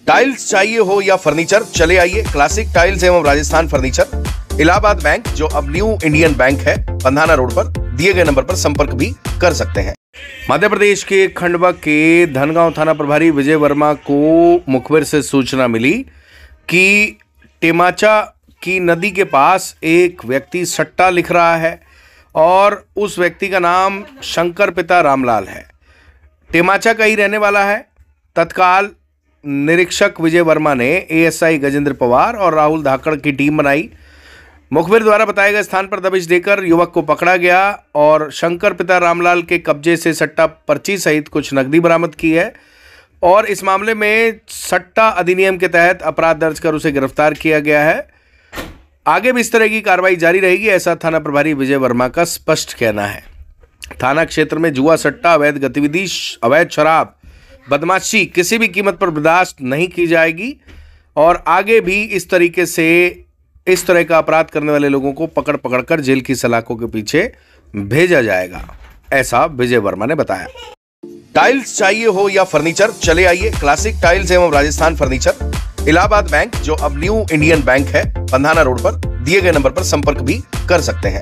Tiles चाहिए हो या फर्नीचर, चले आइए क्लासिक टाइल्स एवं राजस्थान फर्नीचर, इलाहाबाद बैंक जो अब न्यू इंडियन बैंक है, पंधाना रोड पर दिए गए नंबर पर संपर्क भी कर सकते हैं। मध्य प्रदेश के खंडवा के धनगांव थाना प्रभारी विजय वर्मा को मुखबिर से सूचना मिली कि टेमाचा की नदी के पास एक व्यक्ति सट्टा लिख रहा है और उस व्यक्ति का नाम शंकर पिता रामलाल है, टेमाचा का ही रहने वाला है। तत्काल निरीक्षक विजय वर्मा ने एएसआई गजेंद्र पवार और राहुल धाकड़ की टीम बनाई। मुखबिर द्वारा बताए गए स्थान पर दबिश देकर युवक को पकड़ा गया और शंकर पिता रामलाल के कब्जे से सट्टा पर्ची सहित कुछ नकदी बरामद की है और इस मामले में सट्टा अधिनियम के तहत अपराध दर्ज कर उसे गिरफ्तार किया गया है। आगे भी इस तरह की कार्रवाई जारी रहेगी, ऐसा थाना प्रभारी विजय वर्मा का स्पष्ट कहना है। थाना क्षेत्र में जुआ, सट्टा, अवैध गतिविधि, अवैध शराब, बदमाशी किसी भी कीमत पर बर्दाश्त नहीं की जाएगी और आगे भी इस तरीके से इस तरह का अपराध करने वाले लोगों को पकड़ कर जेल की सलाखों के पीछे भेजा जाएगा, ऐसा विजय वर्मा ने बताया। टाइल्स चाहिए हो या फर्नीचर, चले आइए क्लासिक टाइल्स एवं राजस्थान फर्नीचर, इलाहाबाद बैंक जो अब न्यू इंडियन बैंक है, पंधाना रोड पर दिए गए नंबर पर संपर्क भी कर सकते हैं।